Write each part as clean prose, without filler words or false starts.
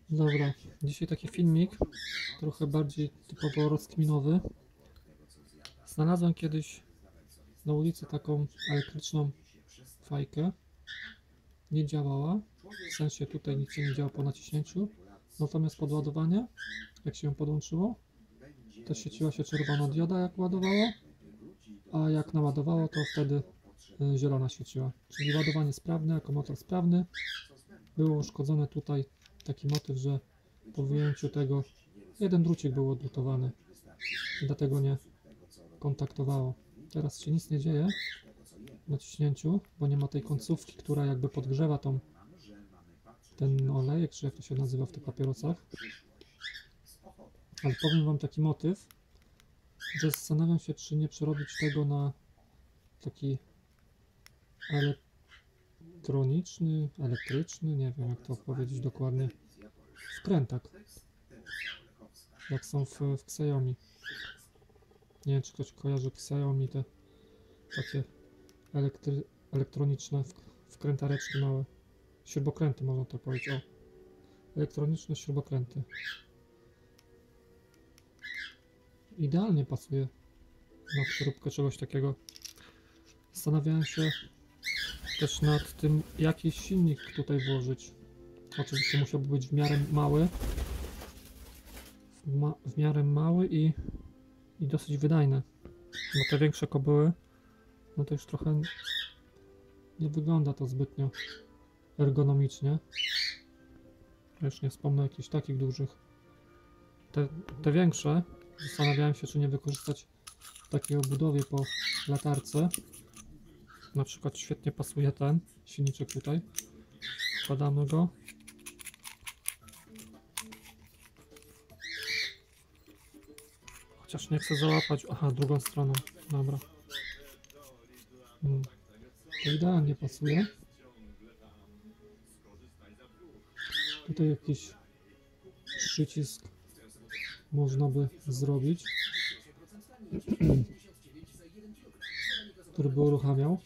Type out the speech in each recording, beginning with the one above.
Dobra, dzisiaj taki filmik, trochę bardziej typowo rozkminowy. Znalazłem kiedyś na ulicy taką elektryczną fajkę. Nie działała, w sensie tutaj nic się nie działo po naciśnięciu. Natomiast podładowanie, jak się ją podłączyło, to świeciła się czerwona dioda jak ładowało, a jak naładowało, to wtedy zielona świeciła. Czyli ładowanie sprawne, akumulator sprawny. Było uszkodzone tutaj taki motyw, że po wyjęciu tego jeden drucik był odlutowany i dlatego nie kontaktowało. Teraz się nic nie dzieje w naciśnięciu, bo nie ma tej końcówki, która jakby podgrzewa ten olejek, czy jak to się nazywa w tych papierosach. Ale powiem wam taki motyw, że zastanawiam się, czy nie przerobić tego na taki elektryczny, nie wiem jak to powiedzieć dokładnie, wkrętak, jak są w Xiaomi. Nie wiem, czy ktoś kojarzy Xiaomi, te takie elektroniczne wkrętareczki małe, śrubokręty można to powiedzieć, o, elektroniczne śrubokręty. Idealnie pasuje na przeróbkę czegoś takiego. Zastanawiałem się też nad tym, jaki silnik tutaj włożyć. Oczywiście musiałby być w miarę mały, i dosyć wydajny, bo te większe kobyły, no to już trochę nie wygląda to zbytnio ergonomicznie. Już nie wspomnę o jakichś takich dużych. Te większe, zastanawiałem się, czy nie wykorzystać w takiej obudowie po latarce. Na przykład świetnie pasuje ten silniczek tutaj. Wkładamy go. Chociaż nie chcę załapać. Aha, drugą stroną. Dobra. To idealnie pasuje. Tutaj jakiś przycisk można by zrobić, który by uruchamiał.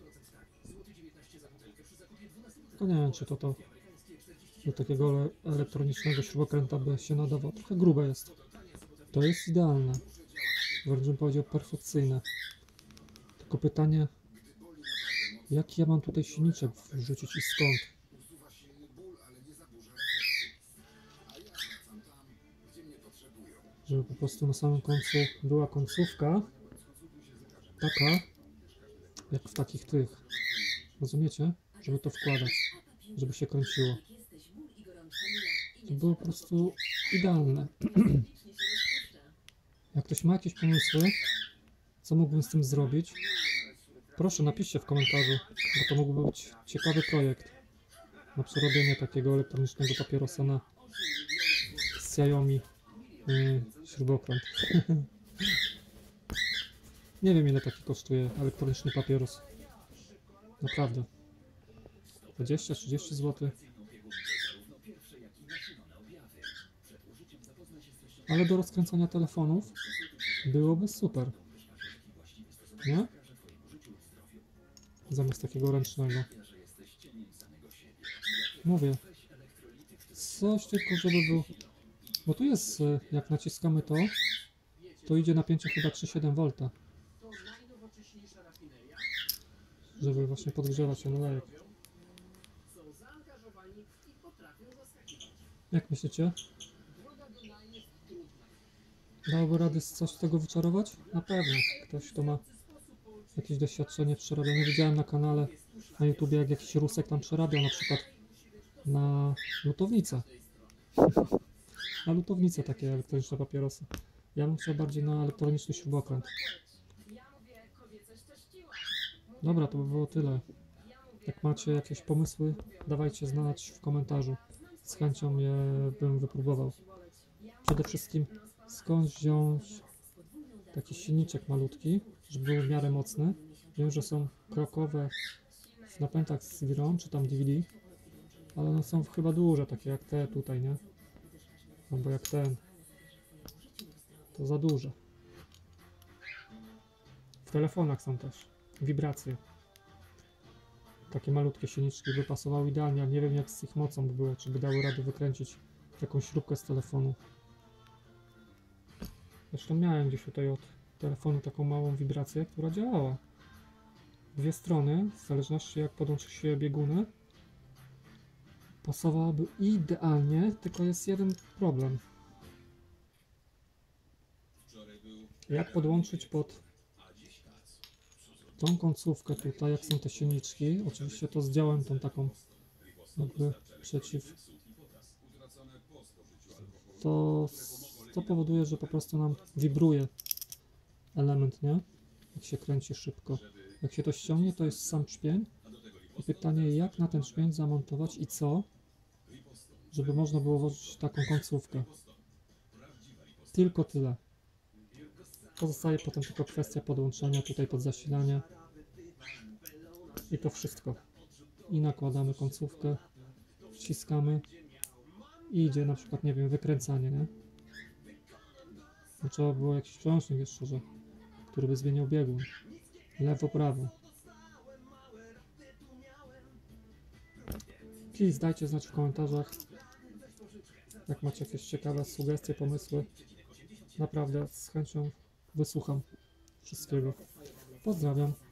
To nie wiem, czy to do takiego elektronicznego śrubokręta by się nadawało. Trochę grube jest. To jest idealne. Wręcz bym powiedział perfekcyjne. Tylko pytanie, jaki ja mam tutaj silniczek wrzucić i skąd? Żeby po prostu na samym końcu była końcówka taka, jak w takich tych, rozumiecie? Żeby to wkładać, żeby się kręciło. To było po prostu idealne. Jak ktoś ma jakieś pomysły, co mógłbym z tym zrobić, proszę napiszcie w komentarzu, bo to mógłby być ciekawy projekt na przerobienie takiego elektronicznego papierosa na Xiaomi śrubokręt. Nie wiem, ile taki kosztuje elektroniczny papieros. Naprawdę. 20-30 zł. Ale do rozkręcania telefonów byłoby super. Nie? Zamiast takiego ręcznego. Mówię. Coś tylko, żeby był... Bo tu jest, jak naciskamy to idzie napięcie chyba 3,7 V. Żeby właśnie podgrzewać ten olejek. Jak myślicie? Dałoby rady coś z tego wyczarować? Na pewno. Ktoś, kto ma jakieś doświadczenie w przerabianiu. Widziałem na kanale na YouTubie, jak jakiś Rusek tam przerabiał na przykład na lutownicę. Na lutownicę takie elektroniczne papierosy. Ja bym chciał bardziej na elektroniczny śrubokręt. Dobra, to by było tyle. Jak macie jakieś pomysły, dawajcie znać w komentarzu. Z chęcią je bym wypróbował. Przede wszystkim skąd wziąć taki silniczek malutki, żeby był w miarę mocny. Wiem, że są krokowe w napędach z CD-ROM czy tam DVD, ale one są chyba duże, takie jak te tutaj, nie? Albo jak ten. To za duże. W telefonach są też wibracje. Takie malutkie silniczki by pasowały idealnie, ale nie wiem jak z ich mocą by było, czy by dały radę wykręcić taką śrubkę z telefonu. Zresztą miałem gdzieś tutaj od telefonu taką małą wibrację, która działała. Dwie strony, w zależności jak podłączy się bieguny, pasowałoby idealnie, tylko jest jeden problem. Jak podłączyć pod tą końcówkę tutaj, jak są te silniczki, oczywiście to zdjąłem tą taką jakby przeciw, to powoduje, że po prostu nam wibruje element, nie? Jak się kręci szybko. Jak się to ściągnie, to jest sam trzpień. I pytanie, jak na ten trzpień zamontować i co, żeby można było włożyć taką końcówkę. Tylko tyle. Pozostaje potem tylko kwestia podłączenia tutaj pod zasilanie. I to wszystko. I nakładamy końcówkę, wciskamy i idzie na przykład, nie wiem, wykręcanie, nie? No, trzeba było jakiś przełącznik jeszcze, który by zmieniał biegun. Lewo, prawo. Please dajcie znać w komentarzach, jak macie jakieś ciekawe sugestie, pomysły. Naprawdę z chęcią wysłucham wszystkiego. Pozdrawiam.